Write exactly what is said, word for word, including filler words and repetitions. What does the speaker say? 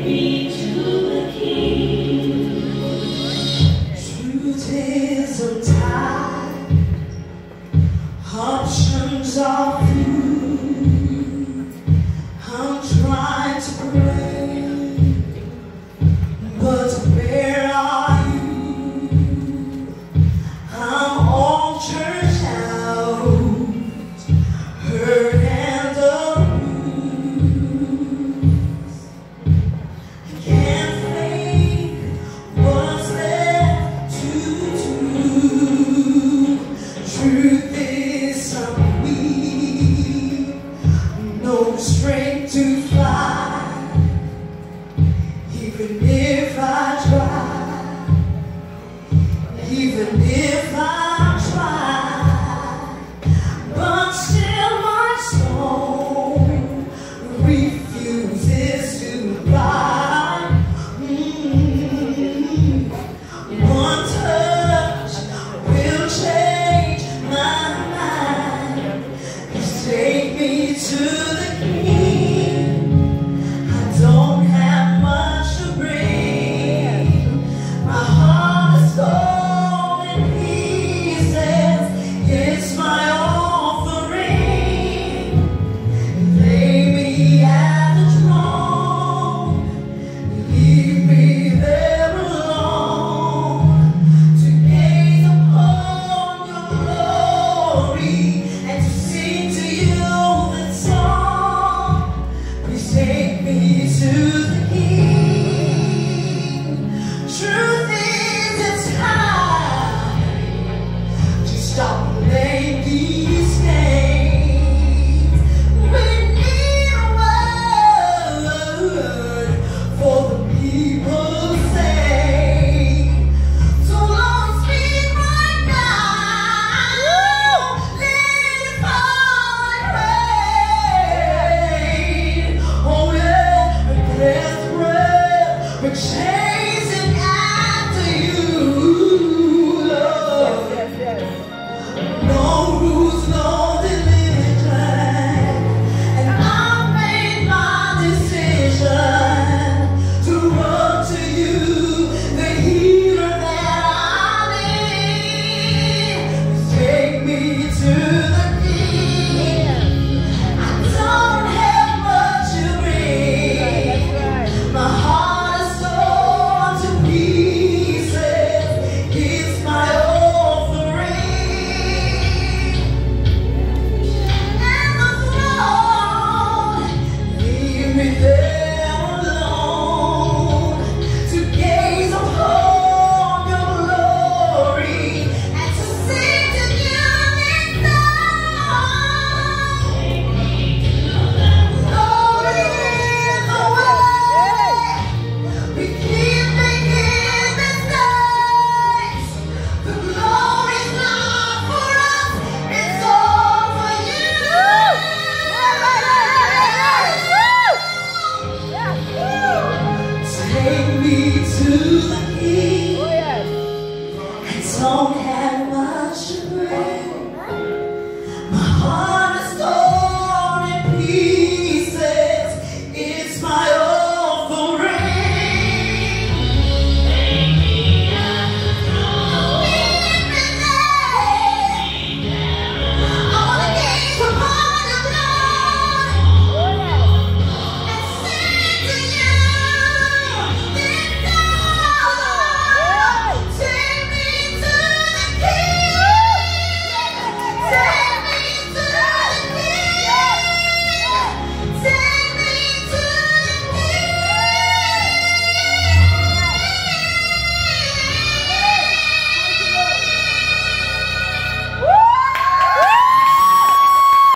me to the King. Truth is untied, options are few. I'm trying to pray, but where are you? I'm all churched out, hurt and abused. I can't think what's left to do. Truth is I'm weak, no strength to fly, even if I try, even if I try, but still my soul refuses to fly. Mm. One touch will change my mind. Just take me to the King. I don't have much to bring. My heart is torn in pieces. It's my offering. Lay me at the throne. Leave me there alone to gaze upon your glory and to sing to you this song. Please take me to the King. Truth is it's time to stop playing these games. We need a word for the people.